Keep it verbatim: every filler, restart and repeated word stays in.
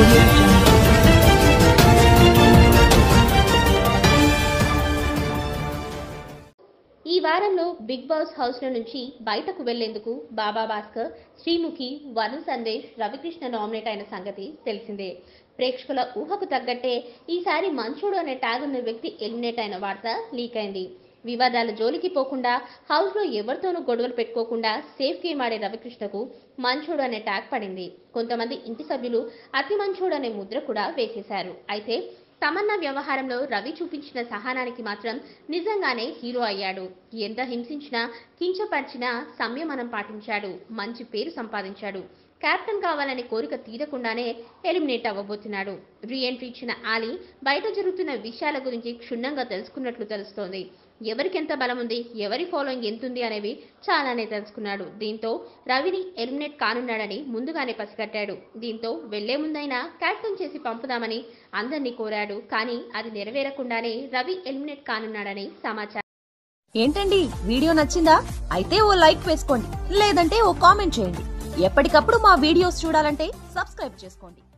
Audio Jungle. ఈ వారంలో big boss house లో నుంచి బయటకు వెళ్లేందుకు బాబా భాస్కర్, శ్రీముఖి, వరుణ్ సందేశ్, రవికృష్ణ నామినేట్ అయిన సంగతి తెలిసిందే. ప్రేక్షకుల ఊహకు తగ్గట్టే ఈసారి మంచోడు అనే ట్యాగ్ ఉన్న వ్యక్తి ఎలిమినేట్ అయిన వార్త లీక్ అయింది. వివాదాల జోలికి పోకుండా, హౌస్ లో ఎవరితోనూ గొడవలు పెట్టుకోకుండా సేఫ్ గేమ్ ఆడే రవికృష్ణకు మంచోడు అనే ట్యాగ్ పడింది. కొంతమంది ఇంటి సభ్యులు అతి మంచోడు అనే ముద్ర కూడా వేసేశారు. అయితే తమన్నా వ్యవహారంలో రవి చూపించిన సహనానికి మాత్రం నిజంగానే హీరో అయ్యాడు. ఎంత హింసించినా, కించపరిచినా సంయమనం పాటించాడు. మంచి పేరు సంపాదించాడు. కెప్టెన్ కావాలనే కోరిక తీరకుండానే ఎలిమినేట్ అవ్వబోతున్నాడు. రీ ఎంట్రీ ఇచ్చిన ఆలీ బయట జరుగుతున్న విషయాల గురించి క్షుణ్ణంగా తెలుసుకున్నట్లు తెలుస్తోంది. ఎవరికెంత బలం ఉంది, ఎవరి ఫాలోయింగ్ ఎంతుంది అనేవి చాలానే తెలుసుకున్నాడు. దీంతో రవిని ఎలిమినేట్ కానున్నాడని ముందుగానే పసిగట్టాడు. దీంతో వెళ్లే ముందైనా కెప్టెన్ చేసి పంపుదామని అందరినీ కోరాడు. కానీ అది నెరవేరకుండానే రవి ఎలిమినేట్ కానున్నాడని సమాచారం. ఏంటండి, వీడియో నచ్చిందా? అయితే ఓ లైక్ వేసుకోండి, లేదంటే ఓ కామెంట్ చేయండి. ఎప్పటికప్పుడు మా వీడియోస్ చూడాలంటే సబ్స్క్రైబ్ చేసుకోండి.